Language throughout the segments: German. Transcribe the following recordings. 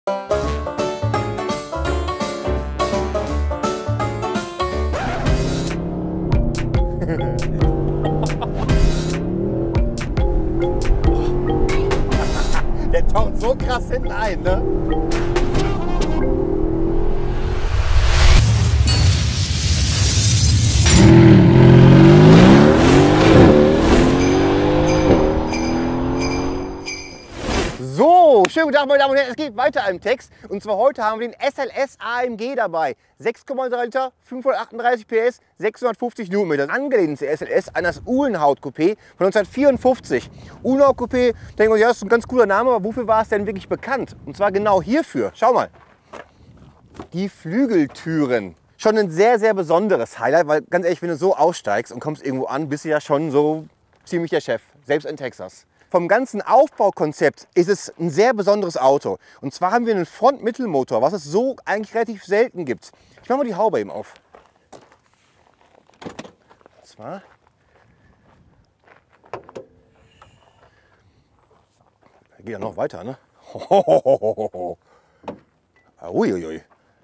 Der taucht so krass hinten ein, ne? So, schönen guten Tag, meine Damen und Herren, es geht weiter im Text. Und zwar heute haben wir den SLS AMG dabei. 6,3 Liter, 538 PS, 650 Newtonmeter. Angelehnt ist der SLS an das Uhlenhaut-Coupé von 1954. Uhlenhaut-Coupé, denken wir, ja, das ist ein ganz cooler Name, aber wofür war es denn wirklich bekannt? Und zwar genau hierfür. Schau mal. Die Flügeltüren. Schon ein sehr, sehr besonderes Highlight, weil ganz ehrlich, wenn du so aussteigst und kommst irgendwo an, bist du ja schon so ziemlich der Chef, selbst in Texas. Vom ganzen Aufbaukonzept ist es ein sehr besonderes Auto. Und zwar haben wir einen Frontmittelmotor, was es so eigentlich relativ selten gibt. Ich mache mal die Haube eben auf. Und zwar geht ja noch weiter, ne? Uiuiui.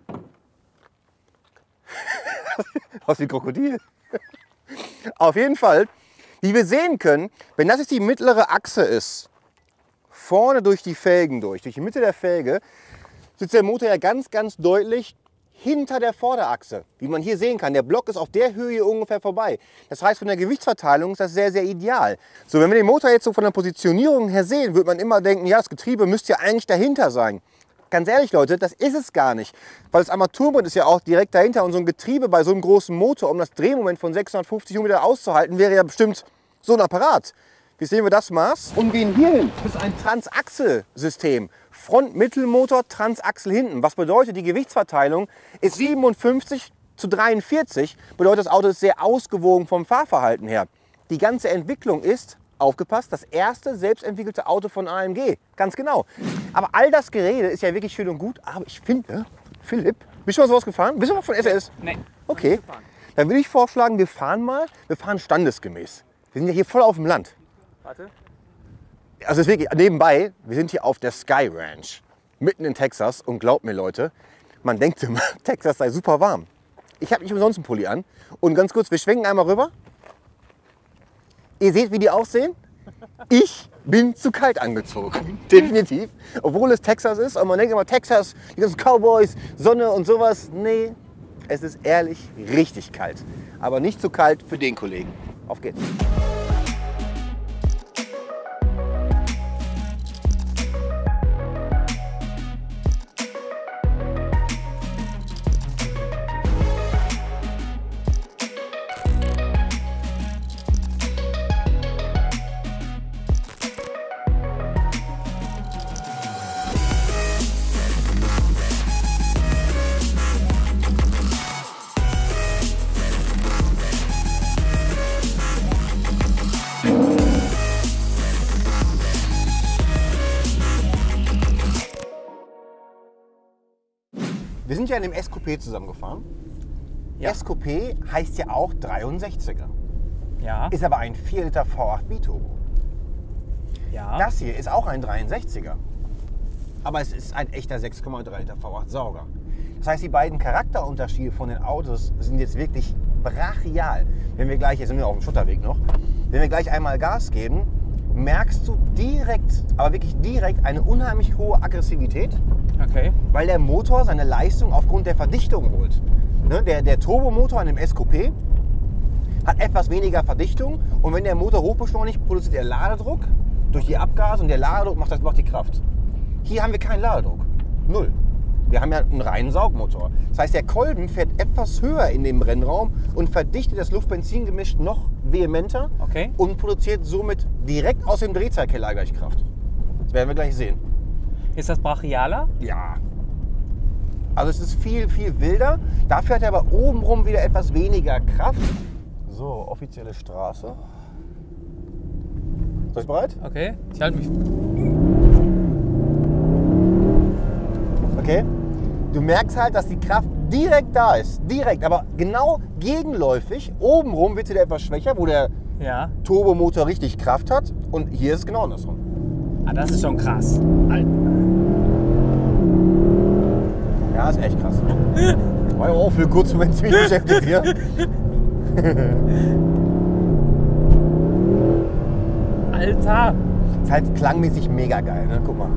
Aus wie ein Krokodil. Auf jeden Fall. Wie wir sehen können, wenn das jetzt die mittlere Achse ist, vorne durch die Felgen durch die Mitte der Felge, sitzt der Motor ja ganz, ganz deutlich hinter der Vorderachse. Wie man hier sehen kann, der Block ist auf der Höhe hier ungefähr vorbei. Das heißt, von der Gewichtsverteilung ist das sehr, sehr ideal. So, wenn wir den Motor jetzt so von der Positionierung her sehen, wird man immer denken, ja, das Getriebe müsste ja eigentlich dahinter sein. Ganz ehrlich, Leute, das ist es gar nicht. Weil das Armaturenbrett ist ja auch direkt dahinter und so ein Getriebe bei so einem großen Motor, um das Drehmoment von 650 Newtonmeter auszuhalten, wäre ja bestimmt so ein Apparat. Wie sehen wir das Maß? Und gehen hier hin. Das ist ein Transaxel-System. Front-Mittelmotor, Transaxel hinten. Was bedeutet, die Gewichtsverteilung ist 57:43. Bedeutet, das Auto ist sehr ausgewogen vom Fahrverhalten her. Die ganze Entwicklung ist, aufgepasst, das erste selbstentwickelte Auto von AMG. Ganz genau. Aber all das Gerede ist ja wirklich schön und gut. Aber ich finde, Philipp, bist du mal sowas gefahren? Bist du mal von SLS? Nein. Okay. Dann würde ich vorschlagen, wir fahren standesgemäß. Wir sind ja hier voll auf dem Land. Warte. Also ist wirklich nebenbei, wir sind hier auf der Sky Ranch, mitten in Texas. Und glaubt mir, Leute, man denkt immer, Texas sei super warm. Ich habe nicht umsonst einen Pulli an. Und ganz kurz, wir schwenken einmal rüber. Ihr seht, wie die aussehen. Ich bin zu kalt angezogen, definitiv. Obwohl es Texas ist und man denkt immer, Texas, die ganzen Cowboys, Sonne und sowas. Nee, es ist ehrlich richtig kalt. Aber nicht zu kalt für den Kollegen. Auf geht's. Wir sind ja in dem S-Coupé zusammengefahren. Ja. S-Coupé heißt ja auch 63er. Ja. Ist aber ein 4 Liter V8 Biturbo. Ja. Das hier ist auch ein 63er. Aber es ist ein echter 6,3 Liter V8 Sauger. Das heißt, die beiden Charakterunterschiede von den Autos sind jetzt wirklich brachial. Wenn wir gleich, jetzt sind wir auf dem Schotterweg noch, wenn wir gleich einmal Gas geben, merkst du direkt, aber wirklich direkt eine unheimlich hohe Aggressivität. Okay. Weil der Motor seine Leistung aufgrund der Verdichtung holt. Ne, der Turbomotor an dem S-Coupé hat etwas weniger Verdichtung und wenn der Motor hochbeschleunigt, produziert er Ladedruck durch die Abgase und der Ladedruck macht die Kraft. Hier haben wir keinen Ladedruck. Null. Wir haben ja einen reinen Saugmotor. Das heißt, der Kolben fährt etwas höher in dem Rennraum und verdichtet das Luft-Benzin-Gemisch noch vehementer und produziert somit direkt aus dem Drehzahlkeller gleich Kraft. Das werden wir gleich sehen. Ist das brachialer? Ja. Also es ist viel, viel wilder. Dafür hat er aber obenrum wieder etwas weniger Kraft. So, offizielle Straße. Seid ihr bereit? Okay, ich halte mich. Okay. Du merkst halt, dass die Kraft direkt da ist. Direkt, aber genau gegenläufig. Obenrum wird sie etwas schwächer, wo der Turbomotor richtig Kraft hat. Und hier ist es genau andersrum. Ah, das ist schon krass. Alter. Ja, ist echt krass. War ja auch für einen kurzen Moment ziemlich beschäftigt hier. Alter! Ist halt klangmäßig mega geil, ne? Guck mal.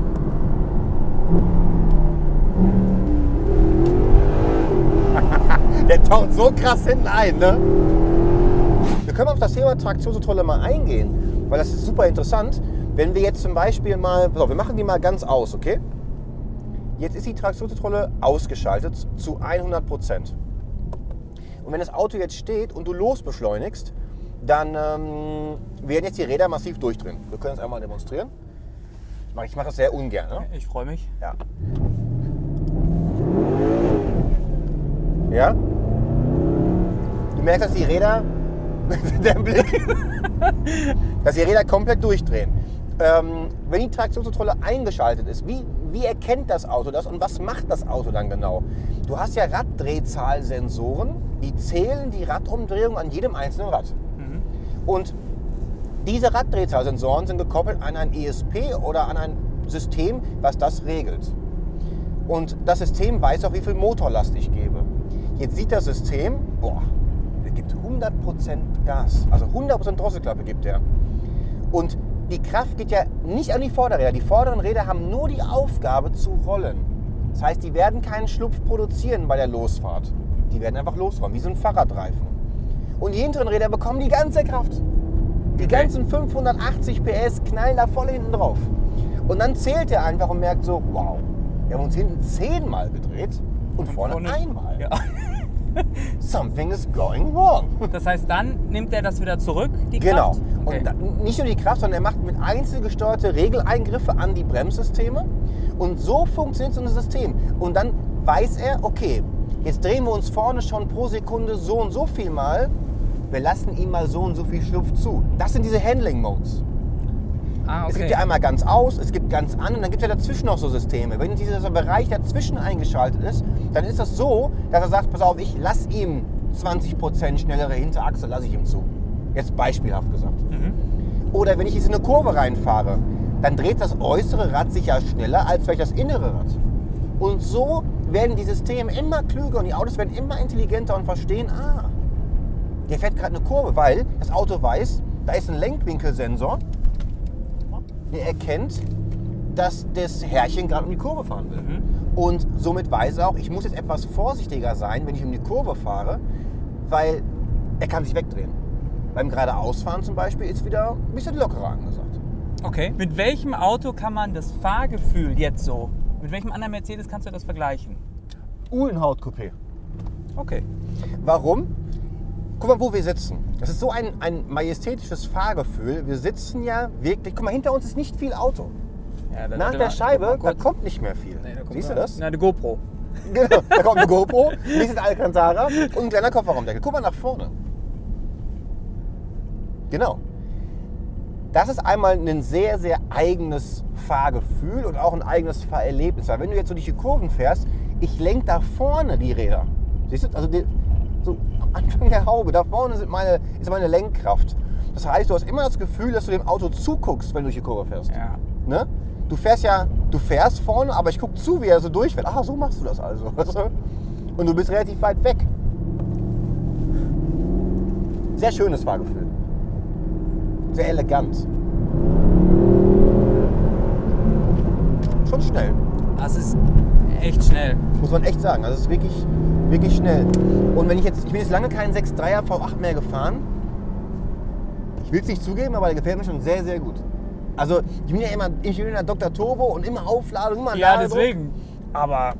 Der taucht so krass hinten ein, ne? Wir können auf das Thema Traktionskontrolle mal eingehen, weil das ist super interessant. Wenn wir jetzt zum Beispiel mal, wir machen die mal ganz aus, okay? Jetzt ist die Traktionskontrolle ausgeschaltet zu 100%. Und wenn das Auto jetzt steht und du losbeschleunigst, dann werden jetzt die Räder massiv durchdrehen. Wir können es einmal demonstrieren. Ich mache das sehr ungern. Ne? Ich freue mich. Ja. Ja? Du merkst, dass die Räder, der Blick, dass die Räder komplett durchdrehen. Wenn die Traktionskontrolle eingeschaltet ist, wie erkennt das Auto das und was macht das Auto dann genau? Du hast ja Raddrehzahlsensoren, die zählen die Radumdrehung an jedem einzelnen Rad. Mhm. Und diese Raddrehzahlsensoren sind gekoppelt an ein ESP oder an ein System, was das regelt. Und das System weiß auch, wie viel Motorlast ich gebe. Jetzt sieht das System, boah, der gibt 100% Gas, also 100% Drosselklappe gibt er. Und die Kraft geht ja nicht an die Vorderräder. Die vorderen Räder haben nur die Aufgabe zu rollen. Das heißt, die werden keinen Schlupf produzieren bei der Losfahrt. Die werden einfach losrollen, wie so ein Fahrradreifen. Und die hinteren Räder bekommen die ganze Kraft. Die ganzen 580 PS knallen da voll hinten drauf. Und dann zählt er einfach und merkt so, wow, wir haben uns hinten 10-mal gedreht und vorne einmal. Ja. Something is going wrong. Das heißt, dann nimmt er das wieder zurück, die Genau. Kraft? Und Okay. nicht nur die Kraft, sondern er macht mit einzelgesteuerte Regeleingriffe an die Bremssysteme. Und so funktioniert so ein System. Und dann weiß er, okay, jetzt drehen wir uns vorne schon pro Sekunde so und so viel Mal. Wir lassen ihm mal so und so viel Schlupf zu. Das sind diese Handling-Modes. Ah, okay. Es gibt ja einmal ganz aus, es gibt ganz an und dann gibt es ja dazwischen noch so Systeme. Wenn dieser Bereich dazwischen eingeschaltet ist, dann ist das so, dass er sagt, pass auf, ich lasse ihm 20% schnellere Hinterachse, lasse ich ihm zu. Jetzt beispielhaft gesagt. Mhm. Oder wenn ich jetzt in eine Kurve reinfahre, dann dreht das äußere Rad sich ja schneller als vielleicht das innere Rad. Und so werden die Systeme immer klüger und die Autos werden immer intelligenter und verstehen, der fährt gerade eine Kurve, weil das Auto weiß, da ist ein Lenkwinkelsensor, der erkennt, dass das Herrchen gerade um die Kurve fahren will. Mhm. Und somit weiß er auch, ich muss jetzt etwas vorsichtiger sein, wenn ich um die Kurve fahre, weil er kann sich wegdrehen. Beim geradeausfahren zum Beispiel ist wieder ein bisschen lockerer angesagt. Okay. Mit welchem Auto kann man das Fahrgefühl jetzt so, mit welchem anderen Mercedes kannst du das vergleichen? Uhlenhaut-Coupé. Okay. Warum? Guck mal, wo wir sitzen. Das ist so ein majestätisches Fahrgefühl. Wir sitzen ja wirklich, guck mal, hinter uns ist nicht viel Auto. Ja, Nach der Scheibe, da kommt nicht mehr viel. Nee, da kommt Siehst du das? Na, eine GoPro. Genau, da kommt eine GoPro, nächstes Alcantara und ein kleiner Kofferraumdeckel. Guck mal nach vorne. Genau. Das ist einmal ein sehr, sehr eigenes Fahrgefühl und auch ein eigenes Fahrerlebnis. Weil wenn du jetzt so durch die Kurven fährst, ich lenke da vorne die Räder. Siehst du? Also so am Anfang der Haube, da vorne ist meine Lenkkraft. Das heißt, du hast immer das Gefühl, dass du dem Auto zuguckst, wenn du durch die Kurve fährst. Ja. Ne? Du fährst vorne, aber ich gucke zu, wie er so durchfährt. Ah, so machst du das also. Weißt du? Und du bist relativ weit weg. Sehr schönes Fahrgefühl. Sehr elegant. Schon schnell. Das ist echt schnell. Muss man echt sagen. Also es ist wirklich, wirklich schnell. Und ich bin jetzt lange keinen 6.3er V8 mehr gefahren. Ich will es nicht zugeben, aber der gefällt mir schon sehr, sehr gut. Also ich bin ja Dr. Turbo und immer Aufladung, immer Ja, Ladedruck. deswegen. Aber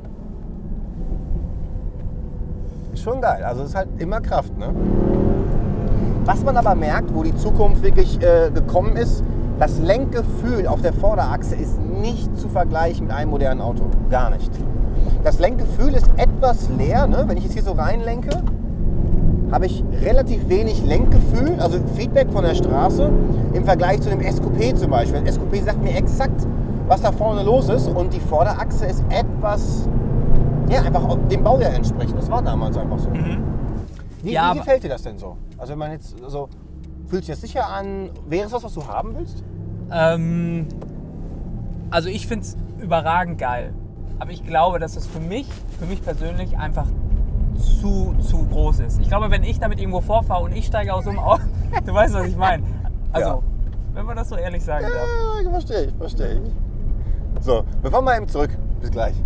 ist schon geil. Also es ist halt immer Kraft, ne? Was man aber merkt, wo die Zukunft wirklich gekommen ist, das Lenkgefühl auf der Vorderachse ist nicht zu vergleichen mit einem modernen Auto. Gar nicht. Das Lenkgefühl ist etwas leer. Ne? Wenn ich jetzt hier so reinlenke, habe ich relativ wenig Lenkgefühl, also Feedback von der Straße, im Vergleich zu dem SQP zum Beispiel. Das SQP sagt mir exakt, was da vorne los ist und die Vorderachse ist etwas, ja, einfach dem Baujahr entsprechend. Das war damals einfach so. Mhm. Wie gefällt dir das denn so? Also wenn man jetzt so, fühlt sich das sicher an? Wäre es was du haben willst? Also ich finde es überragend geil. Aber ich glaube, dass das für mich persönlich einfach zu groß ist. Ich glaube, wenn ich damit irgendwo vorfahre und ich steige aus so einem Auto, du weißt, was ich meine. Also, Ja. wenn man das so ehrlich sagen darf. Ja, verstehe ich. So, wir fahren mal eben zurück. Bis gleich.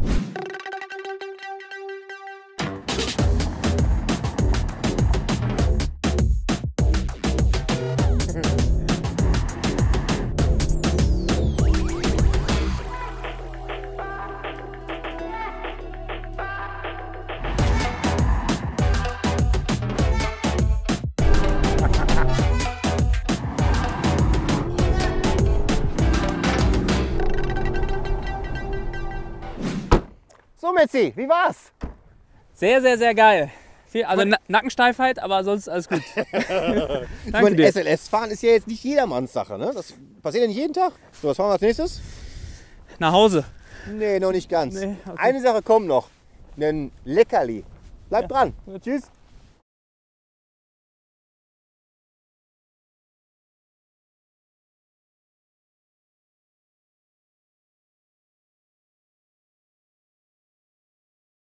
So, Metzi, wie war's? Sehr, sehr, sehr geil. Also Nackensteifheit, aber sonst alles gut. Ich meine, SLS-Fahren ist ja jetzt nicht jedermanns Sache, ne? Das passiert ja nicht jeden Tag. So, was fahren wir als nächstes? Nach Hause. Nee, noch nicht ganz. Nee, okay. Eine Sache kommt noch. Ein Leckerli. Bleibt dran. Tschüss.